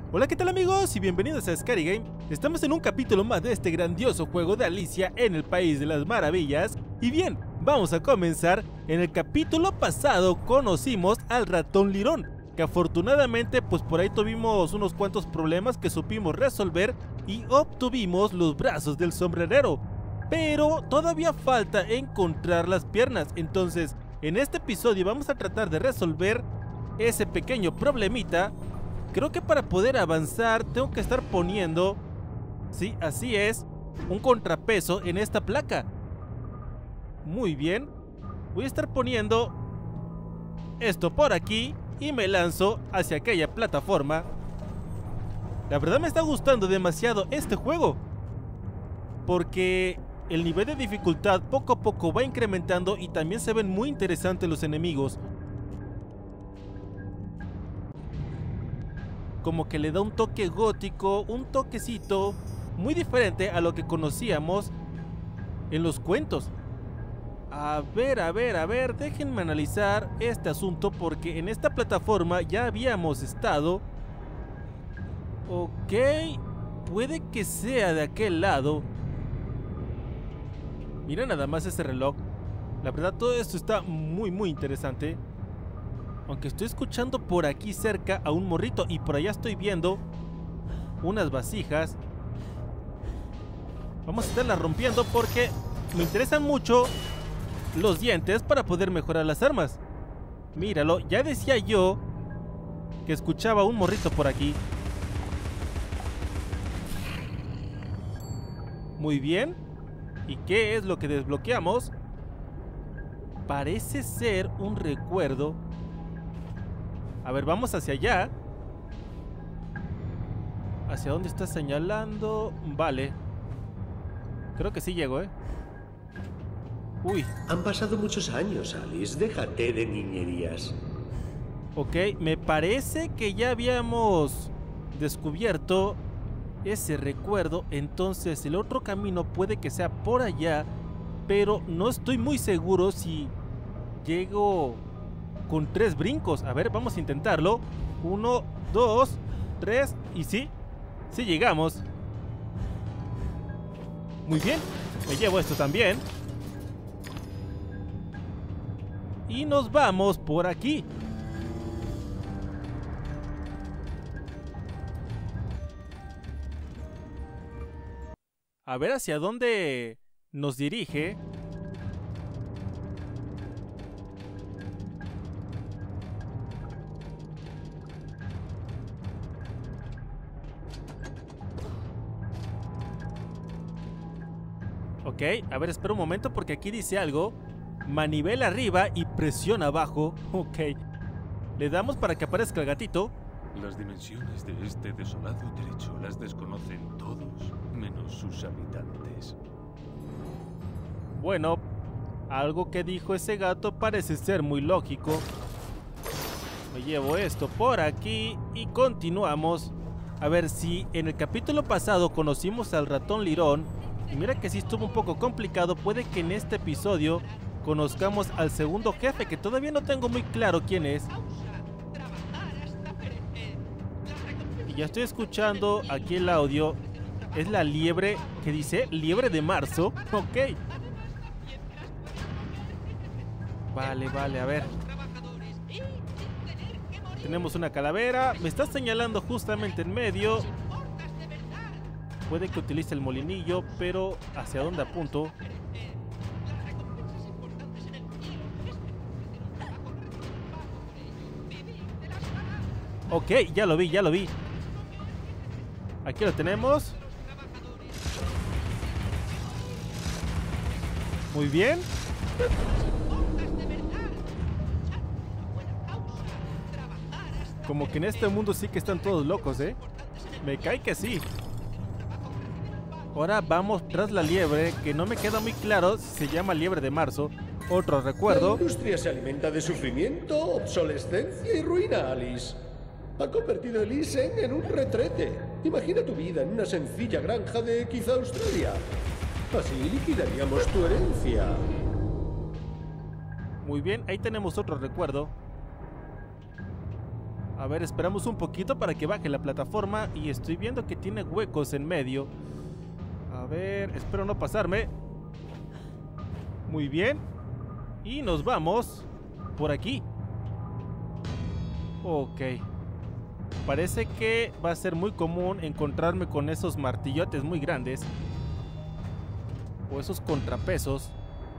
Hola, ¿qué tal amigos? Y bienvenidos a Scary Game. Estamos en un capítulo más de este grandioso juego de Alicia en el País de las Maravillas. Y bien, vamos a comenzar. En el capítulo pasado conocimos al ratón Lirón, que afortunadamente pues por ahí tuvimos unos cuantos problemas que supimos resolver y obtuvimos los brazos del sombrerero. Pero todavía falta encontrar las piernas, entonces en este episodio vamos a tratar de resolver ese pequeño problemita. Creo que para poder avanzar tengo que estar poniendo, sí, así es, un contrapeso en esta placa. Muy bien, voy a estar poniendo esto por aquí y me lanzo hacia aquella plataforma. La verdad me está gustando demasiado este juego, porque el nivel de dificultad poco a poco va incrementando y también se ven muy interesantes los enemigos. Como que le da un toque gótico, un toquecito muy diferente a lo que conocíamos en los cuentos. A ver, déjenme analizar este asunto porque en esta plataforma ya habíamos estado. Ok, puede que sea de aquel lado. Mira nada más ese reloj. La verdad todo esto está muy interesante. Aunque estoy escuchando por aquí cerca a un morrito y por allá estoy viendo unas vasijas. Vamos a estarlas rompiendo porque me interesan mucho los dientes para poder mejorar las armas. Míralo, ya decía yo que escuchaba a un morrito por aquí. Muy bien. ¿Y qué es lo que desbloqueamos? Parece ser un recuerdo. A ver, vamos hacia allá. ¿Hacia dónde está señalando? Vale. Creo que sí llego, ¿eh? Uy. Han pasado muchos años, Alice. Déjate de niñerías. Ok, me parece que ya habíamos descubierto ese recuerdo. Entonces el otro camino puede que sea por allá, pero no estoy muy seguro si llego con 3 brincos. A ver, vamos a intentarlo. 1, 2, 3 y sí llegamos. Muy bien, me llevo esto también. Y nos vamos por aquí. A ver hacia dónde nos dirige. Ok, a ver, espera un momento porque aquí dice algo. Manivela arriba y presiona abajo. Ok. Le damos para que aparezca el gatito. Las dimensiones de este desolado trecho las desconocen todos, menos sus habitantes. Bueno, algo que dijo ese gato parece ser muy lógico. Me llevo esto por aquí y continuamos. A ver, si en el capítulo pasado conocimos al ratón Lirón, y mira que sí estuvo un poco complicado, puede que en este episodio conozcamos al segundo jefe, que todavía no tengo muy claro quién es. Y ya estoy escuchando aquí el audio. Es la liebre, que dice liebre de marzo. Ok. Vale, a ver. Tenemos una calavera. Me está señalando justamente en medio. Puede que utilice el molinillo, pero ¿hacia dónde apunto? Ok, ya lo vi. Aquí lo tenemos. Muy bien. Como que en este mundo sí que están todos locos, ¿eh? Me cae que sí. Ahora vamos tras la liebre, que no me queda muy claro si se llama liebre de marzo. Otro recuerdo. La industria se alimenta de sufrimiento, obsolescencia y ruina, Alice. Ha convertido Elysium en un retrete. Imagina tu vida en una sencilla granja de quizá Australia. Así liquidaríamos tu herencia. Muy bien, ahí tenemos otro recuerdo. A ver, esperamos un poquito para que baje la plataforma. Y estoy viendo que tiene huecos en medio. A ver, espero no pasarme. Muy bien. Y nos vamos por aquí. Ok. Parece que va a ser muy común encontrarme con esos martillotes muy grandes. O esos contrapesos.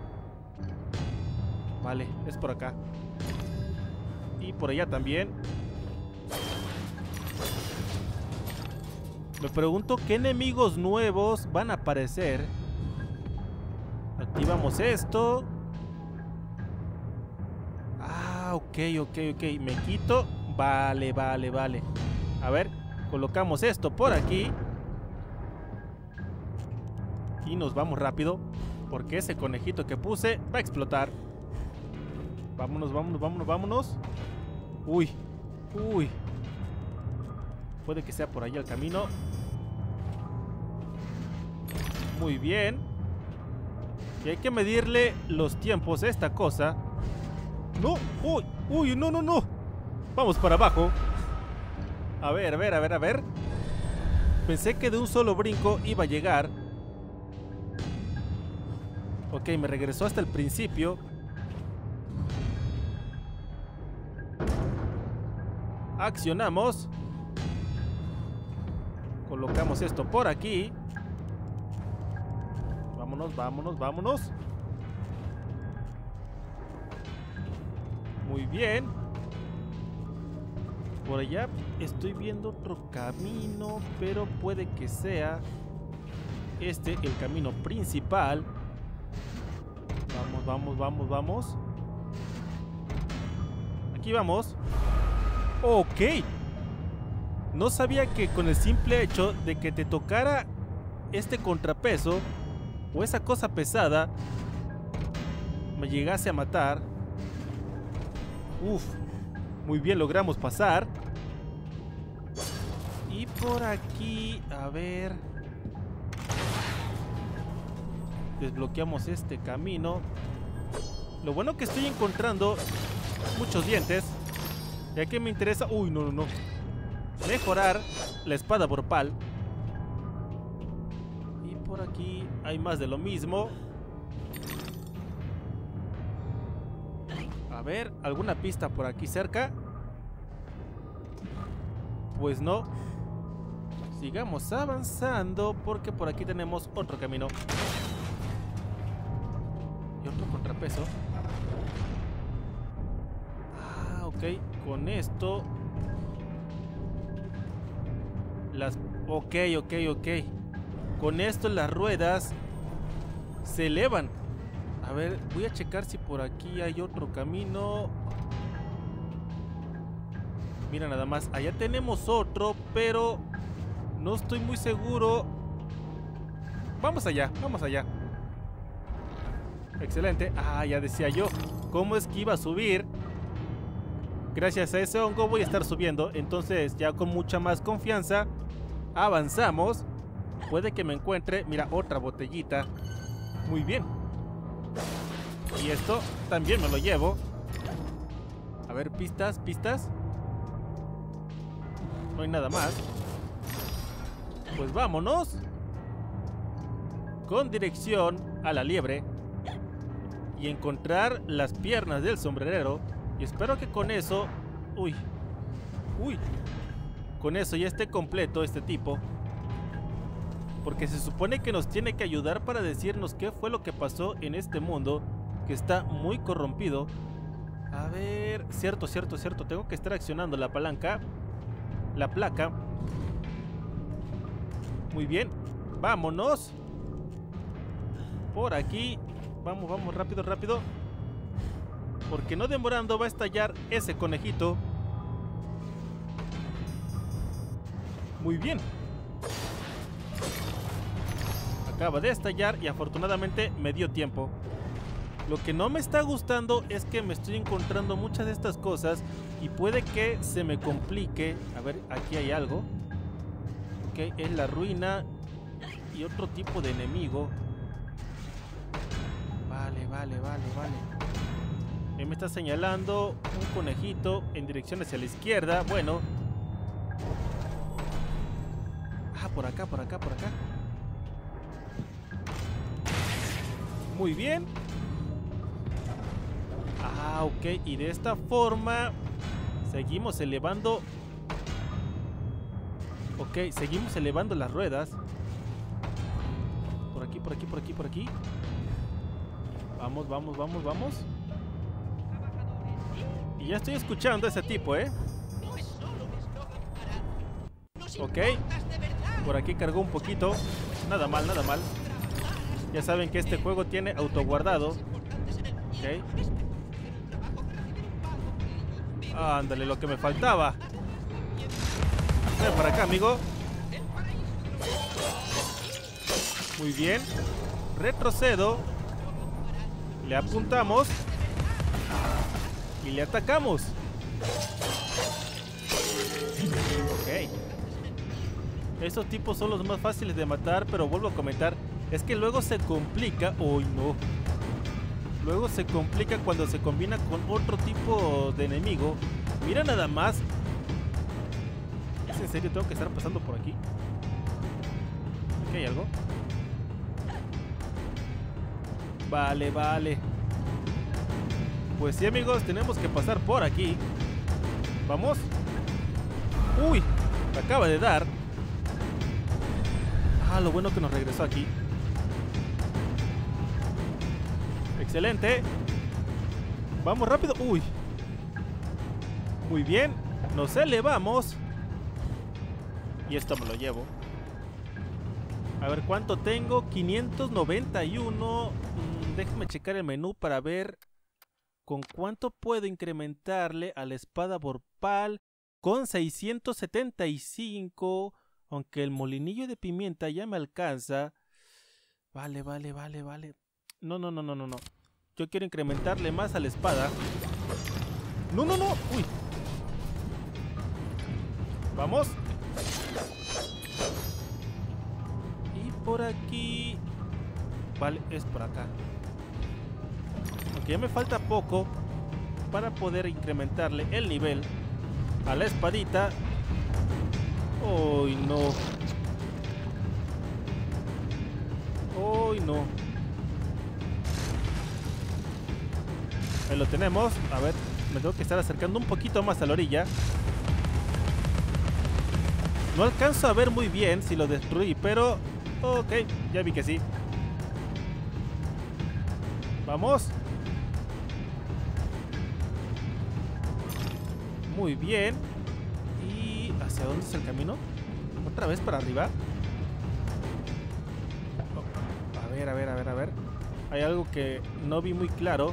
Vale, es por acá. Y por allá también. Me pregunto qué enemigos nuevos van a aparecer. Activamos esto. Ah, ok. Me quito. Vale. A ver, colocamos esto por aquí. Y nos vamos rápido, porque ese conejito que puse va a explotar. Vámonos. Uy. Puede que sea por ahí el camino. Muy bien. Y hay que medirle los tiempos a esta cosa. No. Uy, no. Vamos para abajo. A ver. Pensé que de un solo brinco iba a llegar. Ok, me regresó hasta el principio. Accionamos. Colocamos esto por aquí. Vámonos. Muy bien. Por allá estoy viendo otro camino, pero puede que sea este el camino principal. Vamos. Aquí vamos. Ok. No sabía que con el simple hecho de que te tocara este contrapeso o esa cosa pesada me llegase a matar. Uf. Muy bien, logramos pasar. Y por aquí, a ver. Desbloqueamos este camino. Lo bueno que estoy encontrando muchos dientes, ya que me interesa... Uy, no. Mejorar la espada vorpal. Y por aquí hay más de lo mismo. A ver, ¿alguna pista por aquí cerca? Pues no. Sigamos avanzando, porque por aquí tenemos otro camino. Y otro contrapeso. Ah, ok. Con esto Ok. Con esto las ruedas se elevan. A ver, voy a checar si por aquí hay otro camino. Mira nada más, allá tenemos otro, pero no estoy muy seguro. Vamos allá. Excelente. Ah, ya decía yo, ¿cómo es que iba a subir? Gracias a ese hongo voy a estar subiendo. Entonces ya con mucha más confianza avanzamos. Puede que me encuentre, mira, otra botellita. Muy bien. Y esto también me lo llevo. A ver, pistas. No hay nada más. Pues vámonos con dirección a la liebre y encontrar las piernas del sombrerero. Y espero que con eso... Uy. Con eso ya esté completo este tipo, porque se supone que nos tiene que ayudar para decirnos qué fue lo que pasó en este mundo que está muy corrompido. A ver, cierto, tengo que estar accionando la palanca, la placa. Muy bien, vámonos por aquí. Vamos, rápido, porque no demorando va a estallar ese conejito. Muy bien. Acaba de estallar y afortunadamente me dio tiempo. Lo que no me está gustando es que me estoy encontrando muchas de estas cosas y puede que se me complique. A ver, aquí hay algo. Ok, es la ruina y otro tipo de enemigo. Vale. Ahí me está señalando un conejito en dirección hacia la izquierda. Bueno. Ah, por acá, por acá, por acá. Muy bien. Ah, ok. Y de esta forma seguimos elevando. Ok, seguimos elevando las ruedas. Por aquí, por aquí, por aquí, por aquí. Vamos, vamos, vamos, vamos. Y ya estoy escuchando a ese tipo, ¿eh? Ok. Por aquí cargó un poquito. Nada mal, nada mal. Ya saben que este juego tiene autoguardado. Ok. Ándale, lo que me faltaba. Ven para acá, amigo. Muy bien. Retrocedo. Le apuntamos. Y le atacamos. Ok. Estos tipos son los más fáciles de matar, pero vuelvo a comentar, es que luego se complica. Uy, no. Luego se complica cuando se combina con otro tipo de enemigo. Mira nada más. ¿Es en serio? ¿Tengo que estar pasando por aquí? ¿Aquí hay algo? Vale, vale. Pues sí, amigos, tenemos que pasar por aquí. Vamos. Uy, me acaba de dar. Ah, lo bueno que nos regresó aquí. Excelente. Vamos rápido. Uy. Muy bien. Nos elevamos. Y esto me lo llevo. A ver cuánto tengo. 591. Déjame checar el menú para ver con cuánto puedo incrementarle a la espada Vorpal. Con 675. Aunque el molinillo de pimienta ya me alcanza. Vale, vale, vale, vale. No. Yo quiero incrementarle más a la espada. No. Uy. Vamos. Y por aquí. Vale, es por acá. Aunque ya me falta poco para poder incrementarle el nivel a la espadita. ¡Uy, no! ¡Uy, no! Ahí lo tenemos. A ver, me tengo que estar acercando un poquito más a la orilla. No alcanzo a ver muy bien si lo destruí, pero... Ok, ya vi que sí. Vamos. Muy bien. ¿Y hacia dónde es el camino? ¿Otra vez para arriba? Oh, a ver. Hay algo que no vi muy claro.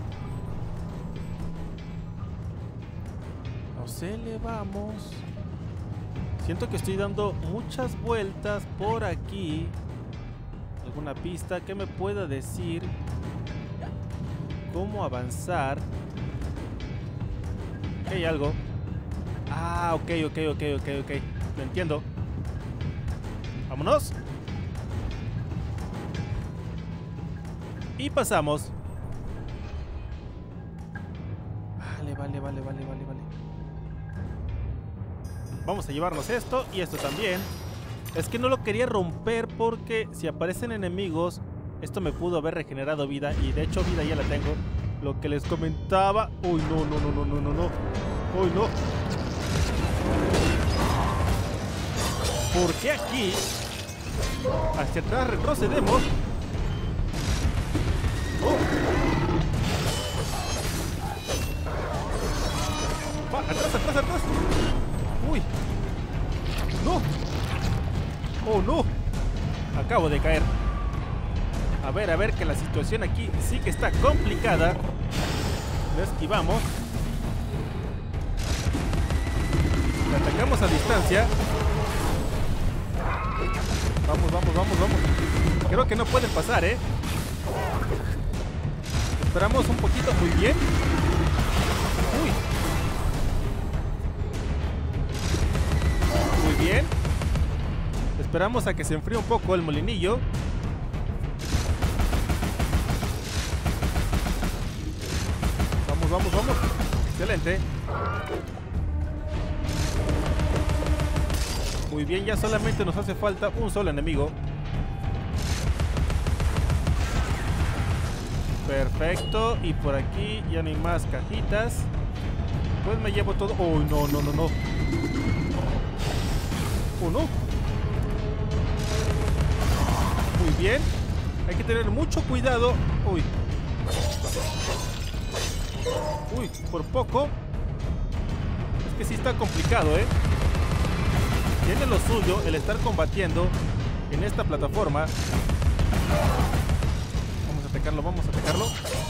Nos elevamos. Siento que estoy dando muchas vueltas por aquí. ¿Alguna pista que me pueda decir cómo avanzar? Aquí hay algo. Ah, ok. Lo entiendo. Vámonos. Y pasamos. Vale. Vamos a llevarnos esto y esto también. Es que no lo quería romper porque si aparecen enemigos, esto me pudo haber regenerado vida. Y de hecho vida ya la tengo. Lo que les comentaba. Uy, no. Uy, no. ¿Por qué aquí? Hacia atrás retrocedemos. Oh. Va, atrás. Uy. No. Oh, no. Acabo de caer. A ver, que la situación aquí sí que está complicada. Lo esquivamos. Le atacamos a distancia. Vamos. Creo que no pueden pasar, ¿eh? Esperamos un poquito. Muy bien. Uy. Muy bien. Esperamos a que se enfríe un poco el molinillo. Vamos, vamos. Excelente. Muy bien, ya solamente nos hace falta un solo enemigo. Perfecto. Y por aquí ya no hay más cajitas. Pues me llevo todo. Oh, no, no, no, no. Oh, no. Muy bien. Hay que tener mucho cuidado. Uy. Uy, por poco. Es que sí está complicado, ¿eh? Tiene lo suyo el estar combatiendo en esta plataforma. Vamos a atacarlo, vamos a atacarlo.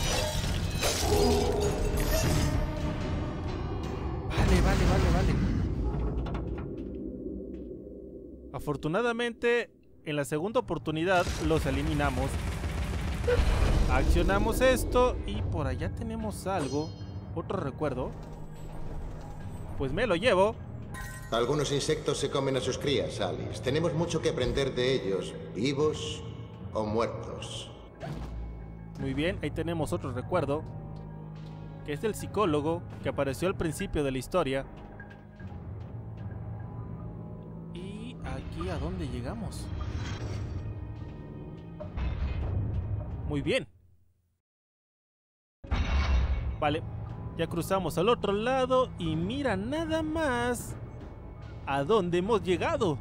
Vale, vale, vale, vale. Afortunadamente, en la segunda oportunidad los eliminamos. Accionamos esto y por allá tenemos algo. Otro recuerdo. Pues me lo llevo. Algunos insectos se comen a sus crías, Alice. Tenemos mucho que aprender de ellos, vivos o muertos. Muy bien, ahí tenemos otro recuerdo, que es del psicólogo que apareció al principio de la historia. Y aquí, ¿a dónde llegamos? Muy bien. Vale, ya cruzamos al otro lado y mira nada más a dónde hemos llegado.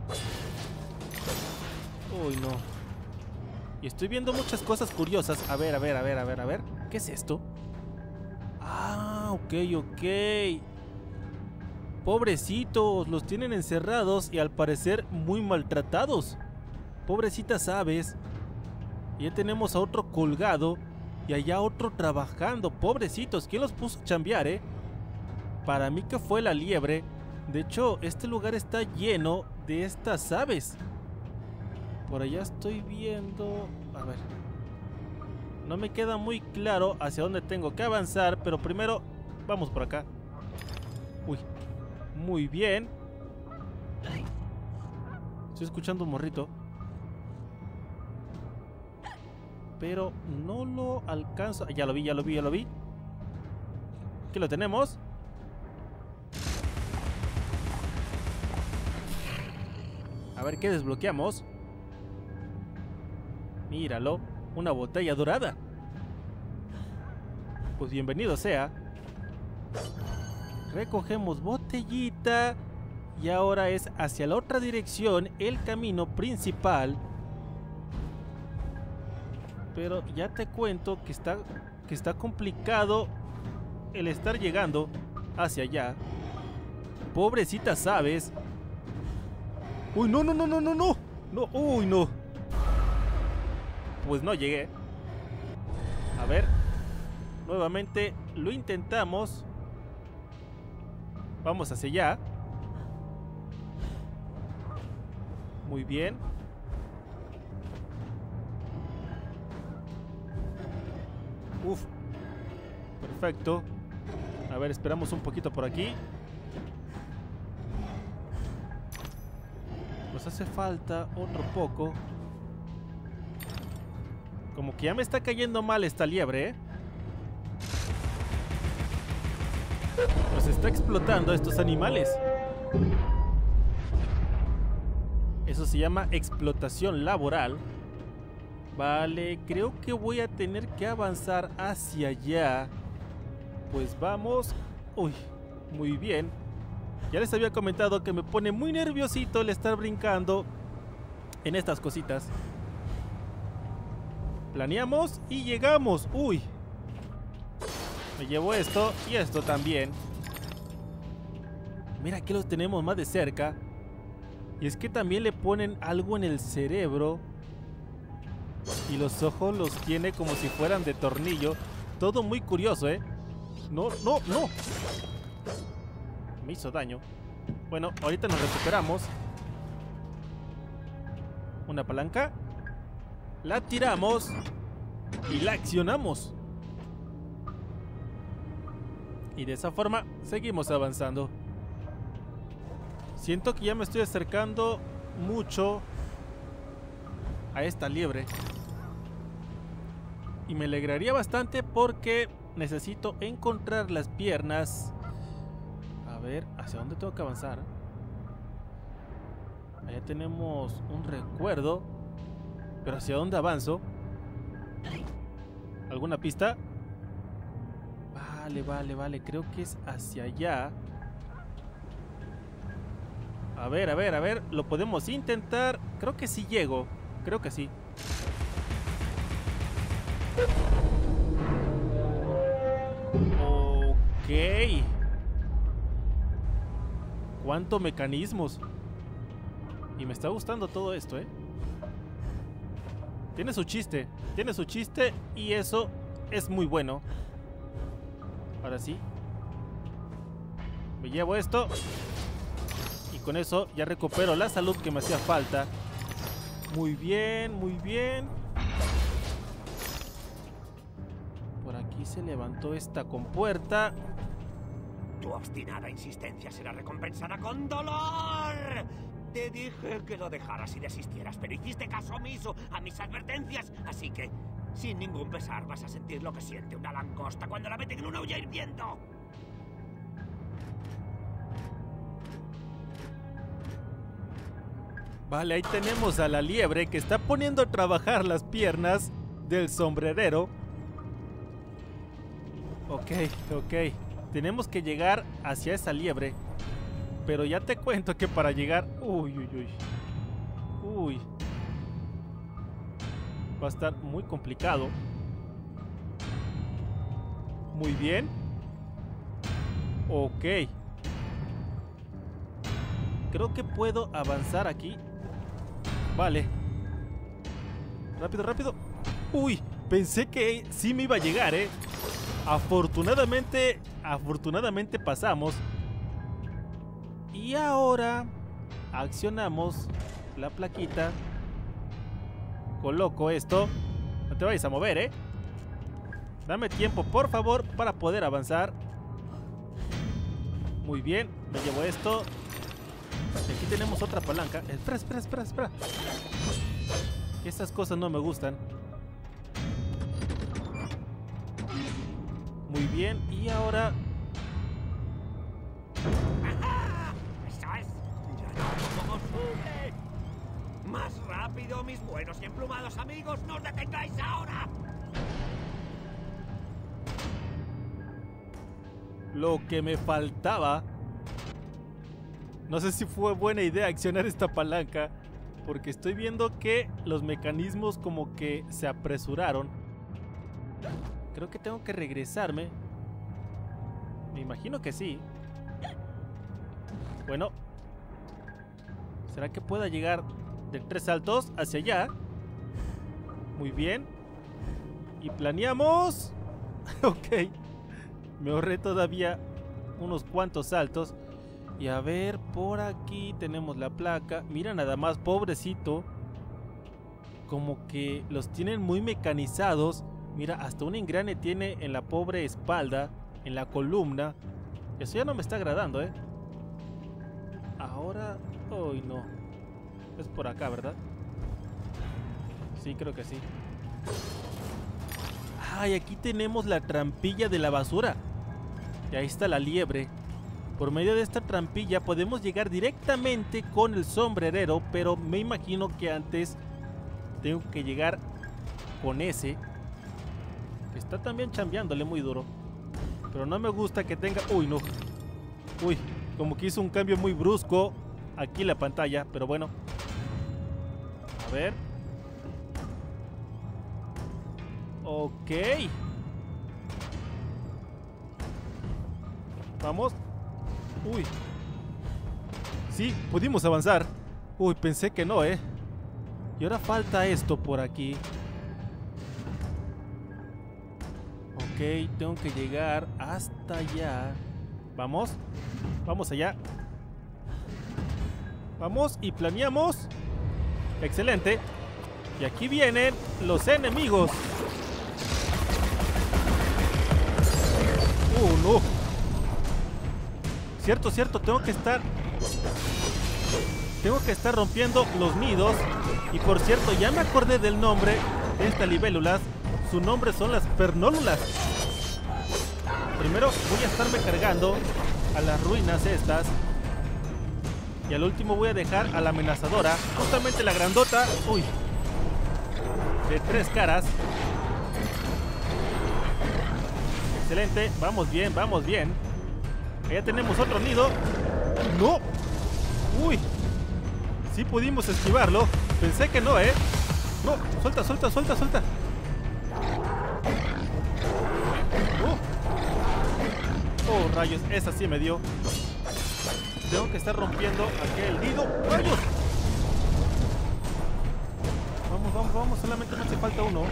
Uy, no. Y estoy viendo muchas cosas curiosas. A ver, a ver, a ver, a ver, a ver. ¿Qué es esto? Ah, ok, ok. Pobrecitos, los tienen encerrados y al parecer muy maltratados. Pobrecitas aves. Y ya tenemos a otro colgado y allá otro trabajando. Pobrecitos, ¿quién los puso a chambear, eh? Para mí que fue la liebre. De hecho, este lugar está lleno de estas aves. Por allá estoy viendo... A ver. No me queda muy claro hacia dónde tengo que avanzar, pero primero vamos por acá. Uy. Muy bien. Estoy escuchando un morrito. Pero no lo alcanzo. Ya lo vi, ya lo vi, ya lo vi. Aquí lo tenemos. A ver qué desbloqueamos. Míralo, una botella dorada. Pues bienvenido sea. Recogemos botellita. Y ahora es hacia la otra dirección, el camino principal. Pero ya te cuento que está complicado el estar llegando hacia allá. Pobrecitas aves. Uy, no, no, no, no, no, no. No, uy, no. Pues no llegué. A ver. Nuevamente lo intentamos. Vamos hacia allá. Muy bien. Uf. Perfecto. A ver, esperamos un poquito por aquí. Nos hace falta otro poco. Como que ya me está cayendo mal esta liebre, ¿eh? Nos está explotando a estos animales. Eso se llama explotación laboral. Vale, creo que voy a tener que avanzar hacia allá. Pues vamos. Uy, muy bien. Ya les había comentado que me pone muy nerviosito el estar brincando en estas cositas. Planeamos y llegamos. Uy. Me llevo esto y esto también. Mira, aquí los tenemos más de cerca. Y es que también le ponen algo en el cerebro. Y los ojos los tiene como si fueran de tornillo. Todo muy curioso, ¿eh? No, no, no. Me hizo daño. Bueno, ahorita nos recuperamos. Una palanca. La tiramos. Y la accionamos. Y de esa forma seguimos avanzando. Siento que ya me estoy acercando mucho a esta liebre. Y me alegraría bastante porque necesito encontrar las piernas. A ver, ¿hacia dónde tengo que avanzar? Allá tenemos un recuerdo. Pero ¿hacia dónde avanzo? ¿Alguna pista? Vale. Creo que es hacia allá. A ver. Lo podemos intentar. Creo que sí llego. Creo que sí. Ok. ¿Cuántos mecanismos? Y me está gustando todo esto, ¿eh? Tiene su chiste y eso es muy bueno. Ahora sí. Me llevo esto. Y con eso ya recupero la salud que me hacía falta. Muy bien. Por aquí se levantó esta compuerta. Tu obstinada insistencia será recompensada con dolor. Te dije que lo dejaras y desistieras, pero hiciste caso omiso a mis advertencias. Así que, sin ningún pesar, vas a sentir lo que siente una langosta cuando la meten en una olla hirviendo. Vale, ahí tenemos a la liebre que está poniendo a trabajar las piernas del sombrerero. Ok. Tenemos que llegar hacia esa liebre. Pero ya te cuento que para llegar... Uy. Va a estar muy complicado. Muy bien. Ok. Creo que puedo avanzar aquí. Vale. Rápido. Uy, pensé que sí me iba a llegar, ¿eh? Afortunadamente pasamos. Y ahora accionamos la plaquita. Coloco esto. No te vayas a mover, ¿eh? Dame tiempo, por favor, para poder avanzar. Muy bien, me llevo esto. Y aquí tenemos otra palanca. Espera. Estas cosas no me gustan. Muy bien, y ahora... ¡Eso es! ¡Ya no como sube! ¡Más rápido, mis buenos y emplumados amigos! ¡No os detengáis ahora! Lo que me faltaba. No sé si fue buena idea accionar esta palanca, porque estoy viendo que los mecanismos como que se apresuraron. Creo que tengo que regresarme. Me imagino que sí. Bueno. ¿Será que pueda llegar de 3 saltos hacia allá? Muy bien. Y planeamos. Ok. Me ahorré todavía unos cuantos saltos. Y a ver, por aquí tenemos la placa. Mira nada más, pobrecito. Como que los tienen muy mecanizados. Mira, hasta un engrane tiene en la pobre espalda, en la columna. Eso ya no me está agradando, ¿eh? Ahora... Uy, no. Es por acá, ¿verdad? Sí, creo que sí. Ay, aquí tenemos la trampilla de la basura. Y ahí está la liebre. Por medio de esta trampilla podemos llegar directamente con el sombrerero, pero me imagino que antes tengo que llegar con ese, que está también chambeándole muy duro. Pero no me gusta que tenga... Uy, no. Uy, como que hizo un cambio muy brusco aquí la pantalla, pero bueno. A ver. Ok. Vamos. Uy. Sí, pudimos avanzar. Uy, pensé que no, ¿eh? Y ahora falta esto por aquí. Ok, tengo que llegar hasta allá. Vamos. Vamos allá. Vamos y planeamos. Excelente. Y aquí vienen los enemigos. No. Cierto, tengo que estar rompiendo los nidos. Y por cierto, ya me acordé del nombre de estas libélulas. Su nombre son las pernólulas. primero voy a estarme cargando a las ruinas estas. Y al último voy a dejar a la amenazadora. Justamente la grandota. Uy. De 3 caras. Excelente. Vamos bien, vamos bien. Ya tenemos otro nido. ¡No! ¡Uy! Sí pudimos esquivarlo. Pensé que no, ¿eh? No, suelta, suelta, suelta, suelta. Oh, rayos, esa sí me dio. Tengo que estar rompiendo aquel nido. ¡Rayos! Vamos, vamos, vamos. Solamente me hace falta uno.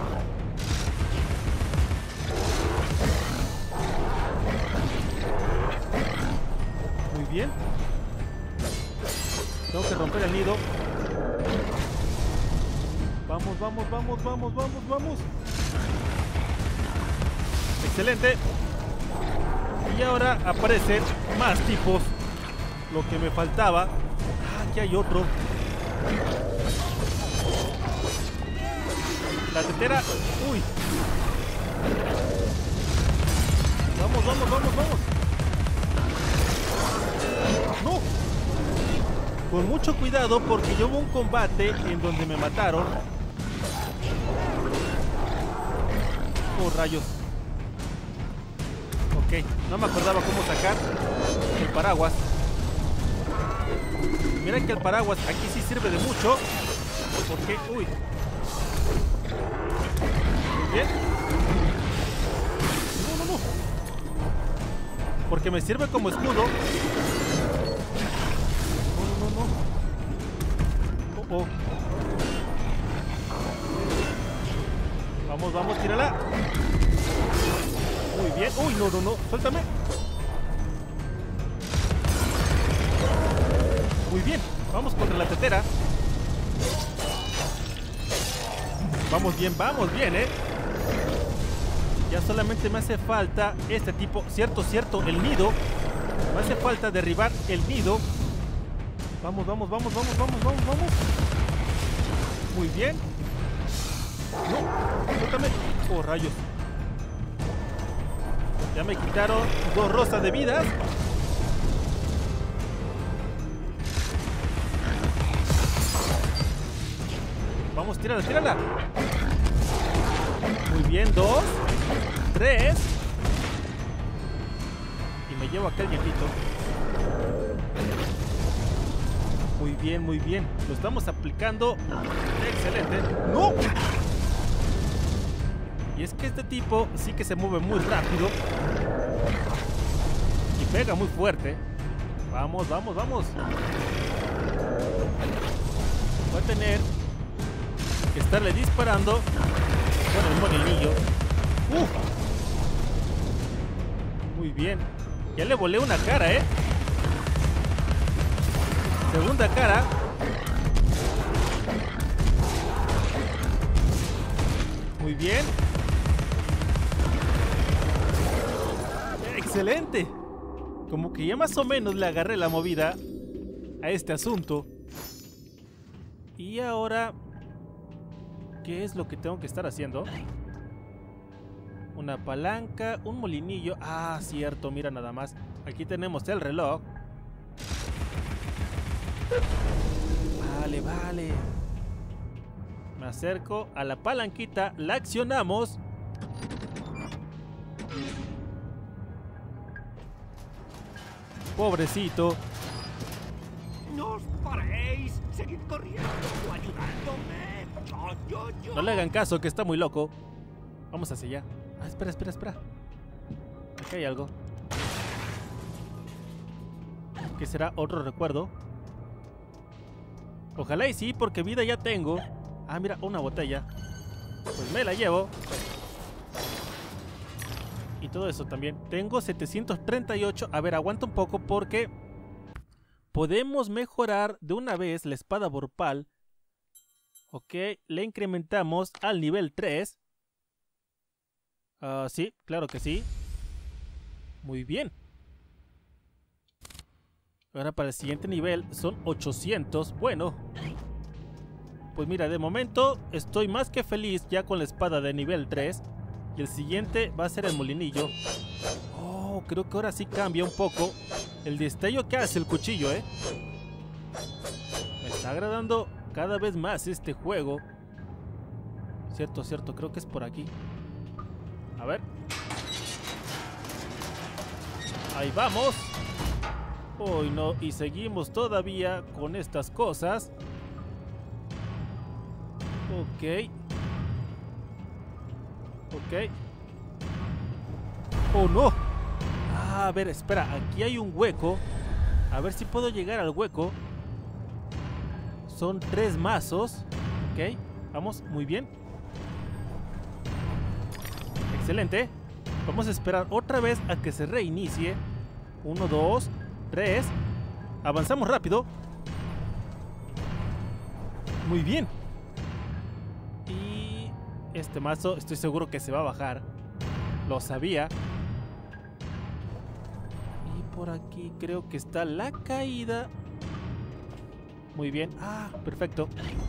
Muy bien. Tengo que romper el nido. Vamos, vamos, vamos, vamos, vamos, vamos. Excelente. Y ahora aparecen más tipos. Lo que me faltaba. Ah, aquí hay otro. La tetera. Uy. Vamos, vamos, vamos, vamos. No. Con mucho cuidado porque yo hubo un combate en donde me mataron. Oh, rayos. Ok, no me acordaba cómo sacar el paraguas. Mira que el paraguas aquí sí sirve de mucho. Porque, uy. Muy bien. No, no, no. Porque me sirve como escudo. No, no, no. Oh, oh. Vamos, vamos, tírala. Muy bien. Uy, no, no, no. Suéltame. Muy bien. Vamos contra la tetera. Vamos bien, ¿eh? Ya solamente me hace falta este tipo. Cierto, cierto, el nido. Me hace falta derribar el nido. Vamos, vamos, vamos, vamos, vamos, vamos, vamos. Muy bien. No, suéltame. Oh, rayos. Ya me quitaron 2 rosas de vidas. Vamos, tírala, tírala. Muy bien, 2, 3. Y me llevo aquel viejito. Muy bien, muy bien. Lo estamos aplicando. Excelente. ¡No! Y es que este tipo sí que se mueve muy rápido. Y pega muy fuerte. Vamos, vamos, vamos. Voy a tener que estarle disparando con el molinillo. Muy bien. Ya le volé una cara, ¿eh? Segunda cara. Muy bien. Excelente. Como que ya más o menos le agarré la movida a este asunto. Y ahora, ¿qué es lo que tengo que estar haciendo? Una palanca, un molinillo. Ah, cierto, mira nada más. Aquí tenemos el reloj. Vale, vale. Me acerco a la palanquita, la accionamos. Pobrecito. ¡No os paréis! ¡Seguid corriendo o ayudándome! No le hagan caso, que está muy loco. Vamos hacia allá. Ah, espera, espera, espera. Aquí hay algo. ¿Qué será? ¿Otro recuerdo? Ojalá y sí, porque vida ya tengo. Ah, mira, una botella. Pues me la llevo. Y todo eso también. Tengo 738. A ver, aguanta un poco porque podemos mejorar de una vez la espada Vorpal. Ok, le incrementamos al nivel 3. Sí, claro que sí. Muy bien. Ahora para el siguiente nivel son 800. Bueno, pues mira, de momento estoy más que feliz ya con la espada de nivel 3. Y el siguiente va a ser el molinillo. Oh, creo que ahora sí cambia un poco el destello que hace el cuchillo, ¿eh? Me está agradando cada vez más este juego. Cierto, cierto, creo que es por aquí. A ver. Ahí vamos. Uy, no, y seguimos todavía con estas cosas. Ok. Ok. Oh, no. Ah, a ver, espera, aquí hay un hueco. A ver si puedo llegar al hueco. Son 3 mazos. Ok, vamos, muy bien. Excelente. Vamos a esperar otra vez a que se reinicie. 1, 2, 3. Avanzamos rápido. Muy bien. Y este mazo estoy seguro que se va a bajar. Lo sabía. Y por aquí creo que está la caída. Muy bien. Ah, perfecto.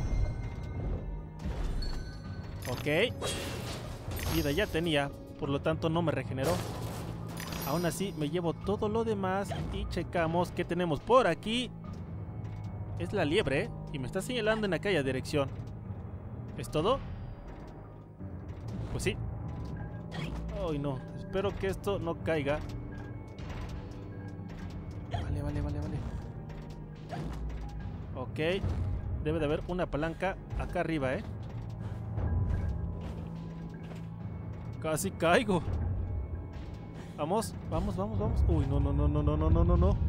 Ok. Vida ya tenía, por lo tanto no me regeneró. Aún así me llevo todo lo demás y checamos qué tenemos por aquí. Es la liebre, ¿eh? Y me está señalando en aquella dirección. ¿Es todo? Pues sí. Ay, no. Espero que esto no caiga. Vale, vale, vale, vale. Ok. Debe de haber una palanca acá arriba, ¿eh? Casi caigo. Vamos, vamos, vamos, vamos. Uy, no, no, no, no, no, no, no, no, no.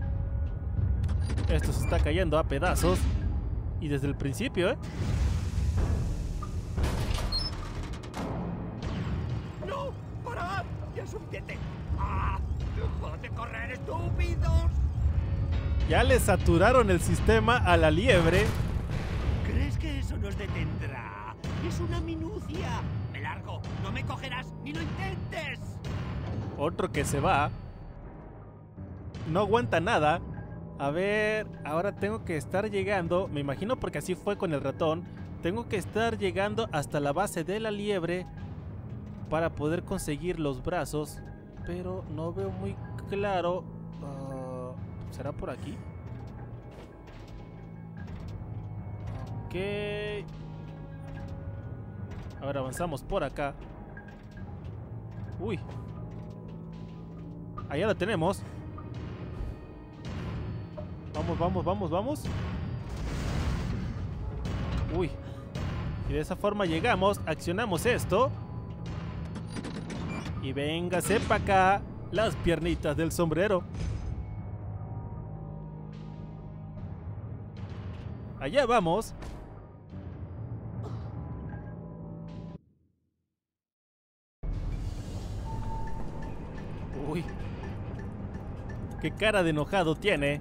Esto se está cayendo a pedazos. Y desde el principio, ¿eh? ¡No! ¡Parad! ¡Ya es suficiente! ¡Ah! ¡Dejad de correr, estúpidos! Ya le saturaron el sistema a la liebre. ¿Crees que eso nos detendrá? Es una minucia. Me largo. No me cogerás ni lo intentes. Otro que se va. No aguanta nada. A ver, ahora tengo que estar llegando. Me imagino porque así fue con el ratón. Tengo que estar llegando hasta la base de la liebre para poder conseguir los brazos. Pero no veo muy claro. ¿Será por aquí? Ok. Ahora avanzamos por acá. Uy. Allá la tenemos. Vamos, vamos, vamos, vamos. Uy. Y de esa forma llegamos, accionamos esto. Y véngase para acá las piernitas del sombrero. Allá vamos. Uy. Qué cara de enojado tiene.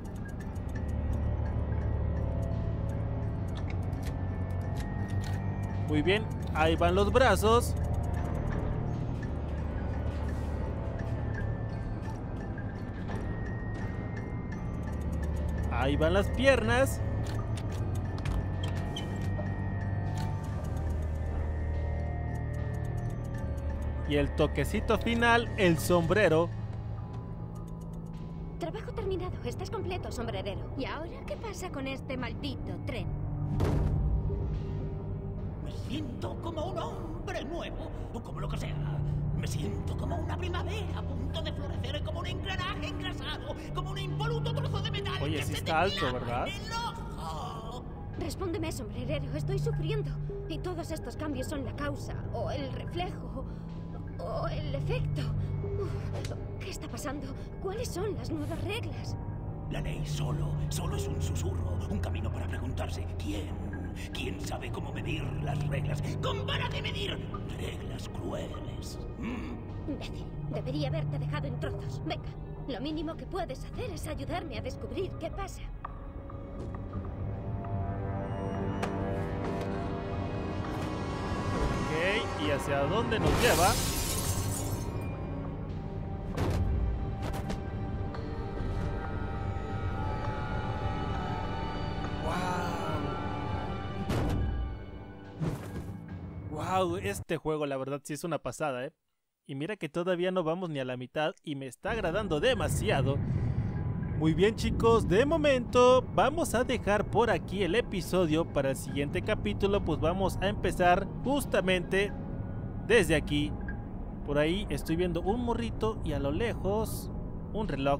Muy bien, ahí van los brazos. Ahí van las piernas. Y el toquecito final, el sombrero. Trabajo terminado, estás completo, sombrerero. ¿Y ahora qué pasa con este maldito tren? Me siento como un hombre nuevo, o como lo que sea. Me siento como una primavera a punto de florecer, como un engranaje engrasado, como un impoluto trozo de metal. Oye, que sí se está te alto, clava ¿verdad? en el ojo. Respóndeme, sombrerero, estoy sufriendo. Y todos estos cambios son la causa, o el reflejo, o el efecto. ¿Qué está pasando? ¿Cuáles son las nuevas reglas? La ley solo es un susurro, un camino para preguntarse ¿quién sabe cómo medir las reglas? ¡Con vara de medir! Reglas crueles. Imbécil, debería haberte dejado en trozos. Venga, lo mínimo que puedes hacer es ayudarme a descubrir qué pasa. Ok, ¿y hacia dónde nos lleva? Wow, este juego la verdad sí es una pasada, ¿eh? Y mira que todavía no vamos ni a la mitad y me está agradando demasiado. Muy bien, chicos, de momento vamos a dejar por aquí el episodio. Para el siguiente capítulo pues vamos a empezar justamente desde aquí. Por ahí estoy viendo un morrito y a lo lejos un reloj.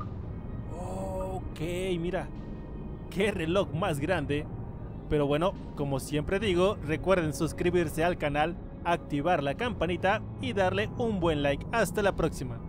Ok, mira, qué reloj más grande. Pero bueno, como siempre digo, recuerden suscribirse al canal, activar la campanita y darle un buen like. Hasta la próxima.